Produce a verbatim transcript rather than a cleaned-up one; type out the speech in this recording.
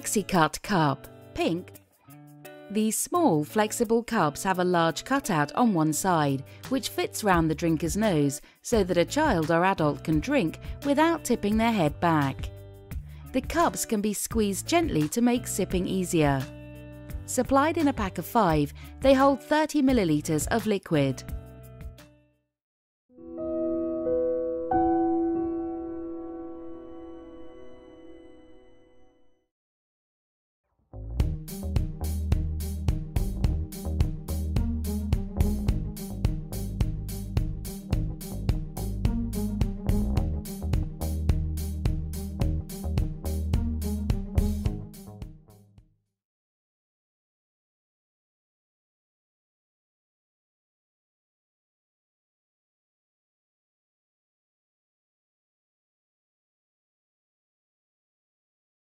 Flexi Cut Cup, pink. These small, flexible cups have a large cutout on one side, which fits round the drinker's nose so that a child or adult can drink without tipping their head back. The cups can be squeezed gently to make sipping easier. Supplied in a pack of five, they hold thirty millilitres of liquid.